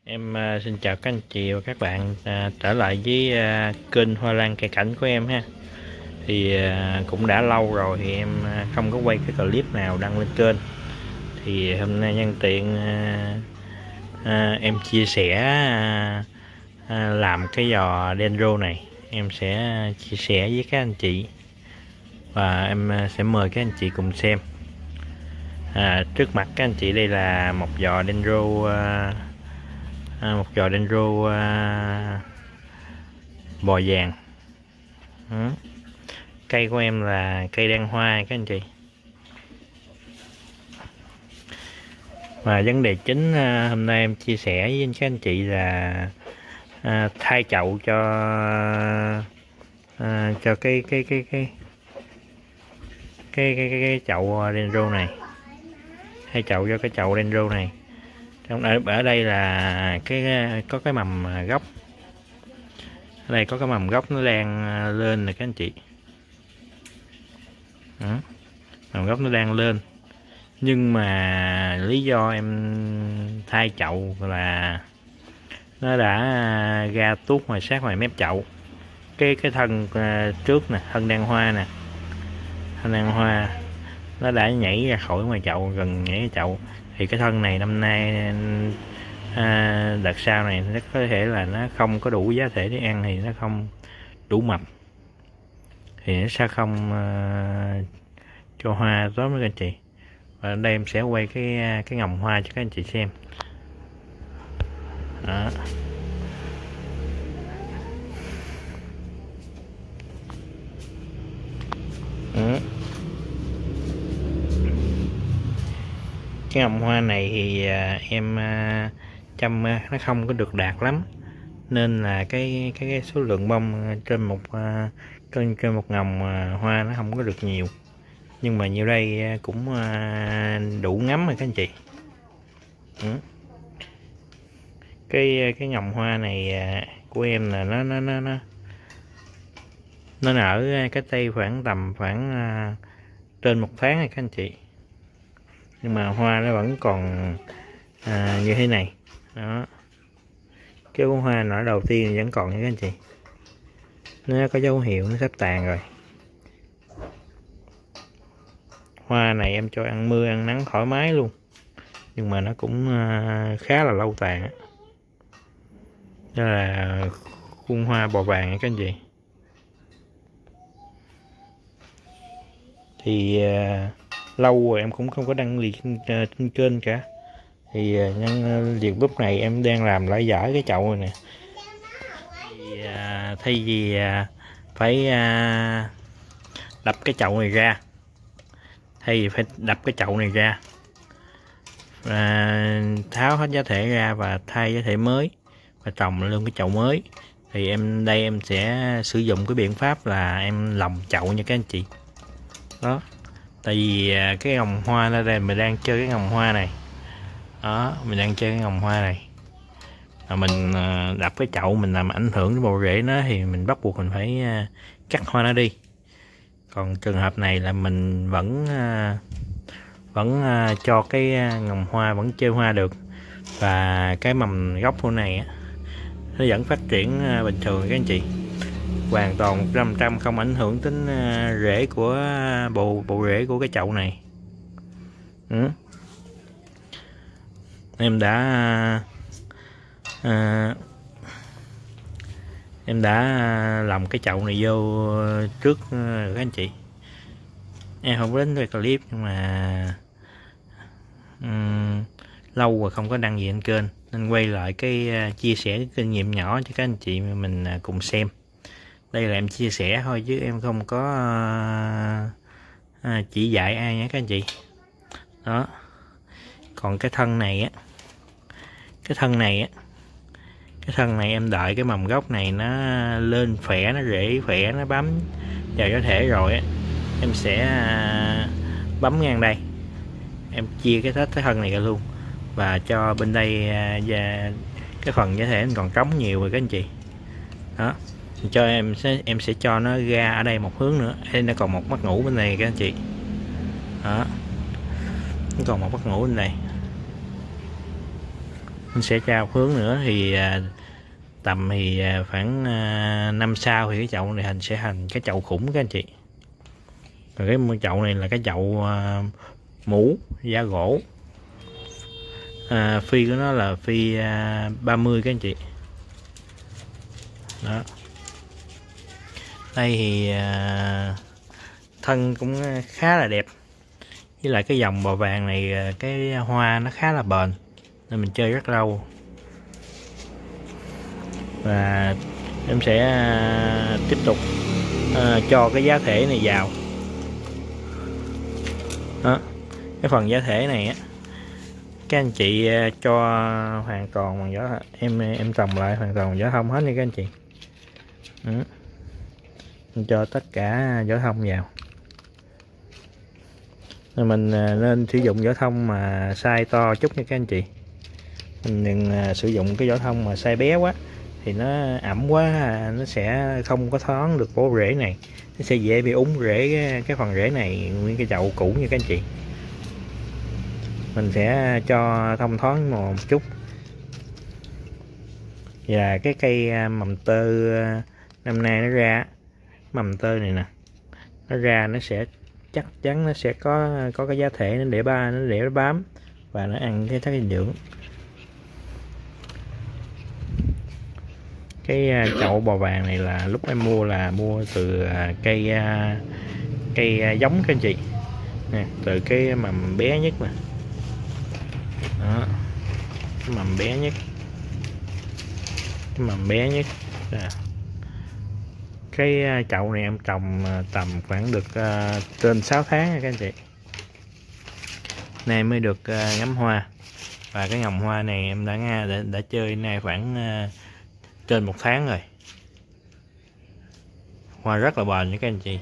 Xin chào các anh chị và các bạn, trở lại với kênh Hoa Lan Cây Cảnh của em ha. Thì cũng đã lâu rồi thì em không có quay cái clip nào đăng lên kênh. Thì hôm nay nhân tiện em chia sẻ làm cái giò dendro này. Em sẽ chia sẻ với các anh chị và em sẽ mời các anh chị cùng xem. Trước mặt các anh chị đây là một giò dendro, bò vàng. Cây của em là cây đăng hoa các anh chị. Và vấn đề chính hôm nay em chia sẻ với các anh chị là thay chậu cho cái chậu dendro này. Thay chậu cho cái chậu dendro này. Ở đây là có cái mầm gốc. Ở đây có cái mầm gốc nó đang lên nè các anh chị. Mầm gốc nó đang lên, nhưng mà lý do em thay chậu là nó đã ra tuốt sát ngoài mép chậu. Cái thân trước nè, thân đăng hoa nè, thân đăng hoa nó đã nhảy ra khỏi ngoài chậu, gần nhảy ra chậu. Thì cái thân này năm nay đợt sau này nó có thể là nó không có đủ giá thể để ăn, thì nó không đủ mập, thì nó sẽ không cho hoa tốt với các anh chị. Và ở đây em sẽ quay cái ngồng hoa cho các anh chị xem. Đó. Cái ngồng hoa này thì em chăm nó không có được đạt lắm, nên là cái số lượng bông trên một ngồng hoa nó không có được nhiều, nhưng mà nhiêu đây cũng đủ ngắm rồi các anh chị. Cái ngồng hoa này của em là nó nở cái cây khoảng tầm trên 1 tháng rồi các anh chị, nhưng mà hoa nó vẫn còn như thế này. Đó, cái bông hoa nở đầu tiên vẫn còn nha các anh chị. Nó có dấu hiệu nó sắp tàn rồi. Hoa này em cho ăn mưa ăn nắng thoải mái luôn, nhưng mà nó cũng khá là lâu tàn. Đó là khuôn hoa bò vàng nha các anh chị. Thì lâu rồi em cũng không có đăng liền trên kênh cả. Thì nhân việc lúc này em đang làm lại dở cái chậu này nè. Thì thay vì phải đập cái chậu này ra, tháo hết giá thể ra và thay giá thể mới và trồng lên cái chậu mới, thì em sẽ sử dụng cái biện pháp là em lồng chậu nha các anh chị. Đó, tại vì cái ngồng hoa ở đây mình đang chơi cái ngồng hoa này. Đó, mình đang chơi cái ngồng hoa này mà mình đập cái chậu, mình làm ảnh hưởng đến bộ rễ nó, thì mình bắt buộc mình phải cắt hoa nó đi. Còn trường hợp này là mình vẫn cho cái ngồng hoa vẫn chơi hoa được, và cái mầm gốc của này nó vẫn phát triển bình thường các anh chị, hoàn toàn 100% không ảnh hưởng đến rễ của bộ rễ của cái chậu này. Em đã làm cái chậu này vô trước các anh chị. Em không đến về clip, nhưng mà lâu rồi không có đăng gì trên kênh, nên quay lại chia sẻ cái kinh nghiệm nhỏ cho các anh chị mình cùng xem. Đây là em chia sẻ thôi chứ em không có chỉ dạy ai nhé các anh chị. Đó, còn cái thân này em đợi cái mầm gốc này nó lên khỏe, nó rễ khỏe, nó bám vào có thể rồi em sẽ bấm ngang đây, em chia cái thân này ra luôn, và cho bên đây cái phần giá thể còn trống nhiều rồi các anh chị. Đó, cho em sẽ cho nó ra ở đây một hướng nữa. Đây nó còn một mắt ngủ bên này các anh chị. Đó, nó còn một mắt ngủ bên này. mình sẽ tra một hướng nữa thì tầm thì khoảng năm sau thì cái chậu này sẽ thành cái chậu khủng các anh chị. Rồi cái chậu này là cái chậu mũ da gỗ, phi của nó là phi 30 các anh chị. Đó, đây thì thân cũng khá là đẹp, với lại cái dòng bò vàng này cái hoa nó khá là bền nên mình chơi rất lâu. Và em sẽ tiếp tục cho cái giá thể này vào. Đó, cái phần giá thể này á, các anh chị cho hoàn toàn bằng giỏ, em trồng lại hoàn toàn giỏ thông hết nha các anh chị. Đó, em cho tất cả giỏ thông vào. Rồi mình nên sử dụng giỏ thông mà size to chút nha các anh chị. Mình đừng sử dụng cái giỏ thông mà size bé quá thì nó ẩm quá, nó sẽ không có thoáng được bộ rễ này, nó sẽ dễ bị úng rễ cái phần rễ này nguyên cái chậu cũ nha các anh chị. Mình sẽ cho thông thoáng một chút. Và cái cây mầm tơ năm nay nó ra, mầm tơ này nè, nó ra nó sẽ chắc chắn nó sẽ có cái giá thể nó để nó bám và nó ăn cái chất dinh dưỡng. Cái chậu bò vàng này là lúc em mua là mua từ cây giống các anh chị nè, từ cái mầm bé nhất nè. Đó, cái mầm bé nhất, cái mầm bé nhất. Cái chậu này em trồng tầm khoảng được trên 6 tháng nha các anh chị. Nay mới được ngắm hoa, và cái ngồng hoa này em đã chơi nay khoảng trên 1 tháng rồi. Hoa rất là bền nha các anh chị.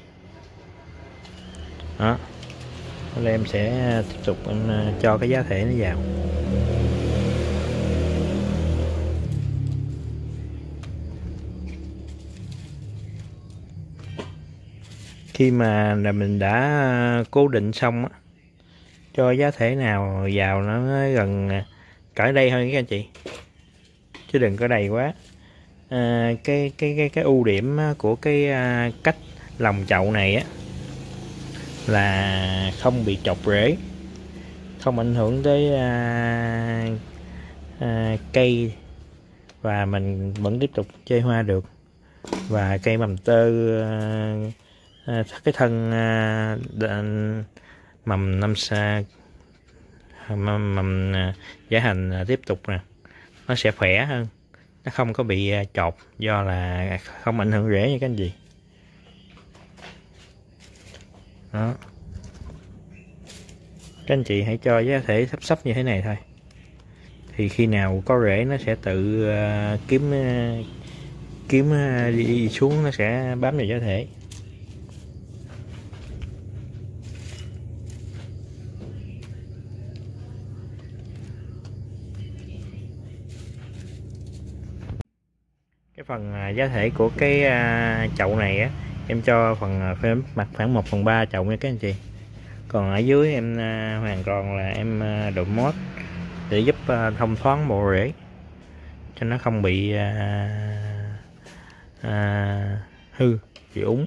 Đó, nên em sẽ tiếp tục em cho cái giá thể nó vào. Khi mà là mình đã cố định xong á, cho giá thể nào vào nó gần cỡ đây thôi các anh chị, chứ đừng có đầy quá. Cái ưu điểm của cái cách lòng chậu này á là không bị chọc rễ, không ảnh hưởng tới cây, và mình vẫn tiếp tục chơi hoa được. Và cây mầm tơ cái thân mầm năm sa, mầm giá hành tiếp tục nè, nó sẽ khỏe hơn, nó không có bị chột, do là không ảnh hưởng rễ nha các anh chị. Đó, các anh chị hãy cho giá thể sắp như thế này thôi, thì khi nào có rễ nó sẽ tự kiếm đi xuống, nó sẽ bám vào giá thể. Cái phần giá thể của cái chậu này á, em cho phần mặt khoảng 1/3 chậu nha các anh chị. Còn ở dưới em hoàn toàn là em đổ mốt để giúp thông thoáng bộ rễ cho nó không bị hư, bị úng.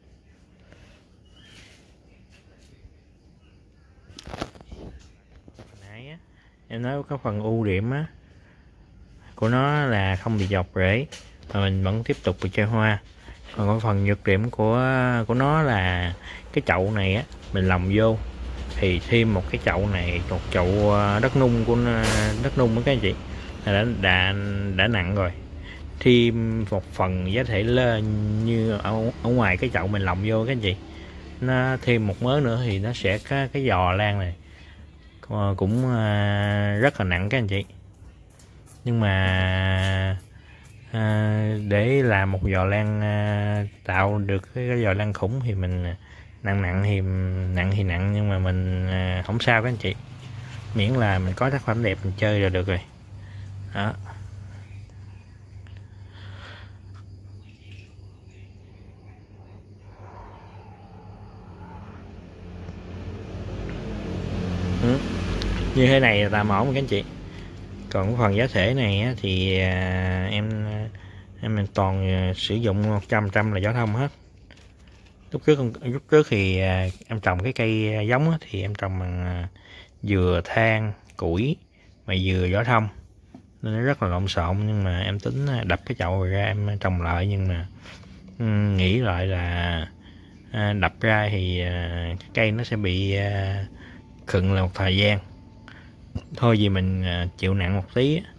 Nãy á, em nói có phần ưu điểm á của nó là không bị dọc rễ mà mình vẫn tiếp tục bị chơi hoa. Còn có phần nhược điểm của nó là cái chậu này á, mình lồng vô thì thêm một cái chậu này, một chậu đất nung của đất nung đó các anh chị, là đã nặng rồi. Thêm một phần giá thể lên như ở ngoài cái chậu mình lồng vô các anh chị, nó thêm một mớ nữa thì nó sẽ có cái giò lan này cũng rất là nặng các anh chị. Nhưng mà để làm một giò lan tạo được cái giò lan khủng thì mình nặng thì nặng, nhưng mà mình không sao các anh chị, miễn là mình có tác phẩm đẹp mình chơi là được rồi. Đó, như thế này là tạm ổn các anh chị. Còn cái phần giá thể này á, thì em toàn sử dụng 100% là vỏ thông hết. Lúc trước thì em trồng cái cây giống á, thì em trồng bằng dừa, than, củi mà dừa vỏ thông nên nó rất là lộn xộn, nhưng mà em tính đập cái chậu rồi ra em trồng lại, nhưng mà nghĩ lại là đập ra thì cái cây nó sẽ bị khựng là một thời gian. Thôi vì mình chịu nặng một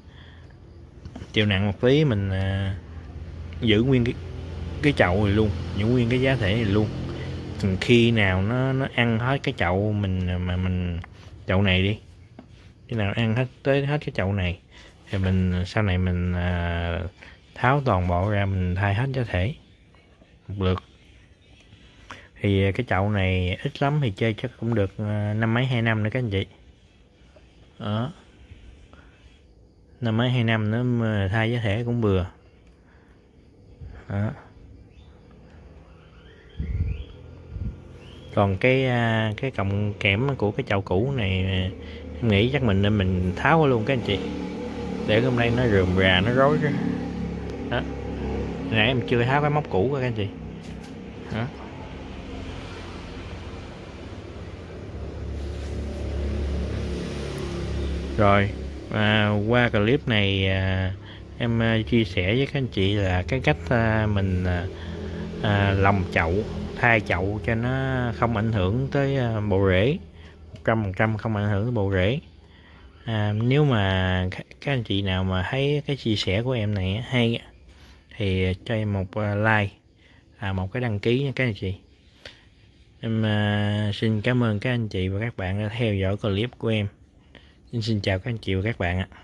tí, mình giữ nguyên cái chậu này luôn, giữ nguyên cái giá thể này luôn. Từng khi nào nó ăn hết cái chậu mình chậu này đi, khi nào ăn hết cái chậu này thì mình sau này mình tháo toàn bộ ra, mình thay hết giá thể một lượt. Thì cái chậu này ít lắm thì chơi chắc cũng được năm mấy 2 năm nữa các anh chị. Đó, năm mấy 2 năm nữa mà thay giá thể cũng bừa. Đó. Còn cái cọng kẽm của cái chậu cũ này em nghĩ chắc mình nên tháo luôn các anh chị, để hôm nay nó rườm rà nó rối đó. Đó, nãy em chưa tháo cái móc cũ các anh chị. Đó. Rồi qua clip này em chia sẻ với các anh chị là cái cách mình lòng chậu, thay chậu cho nó không ảnh hưởng tới bộ rễ, 100% không ảnh hưởng tới bộ rễ. Nếu mà các anh chị nào mà thấy cái chia sẻ của em này hay thì cho em một like, một cái đăng ký nha các anh chị. Em xin cảm ơn các anh chị và các bạn đã theo dõi clip của em. Xin chào các anh chị và các bạn ạ.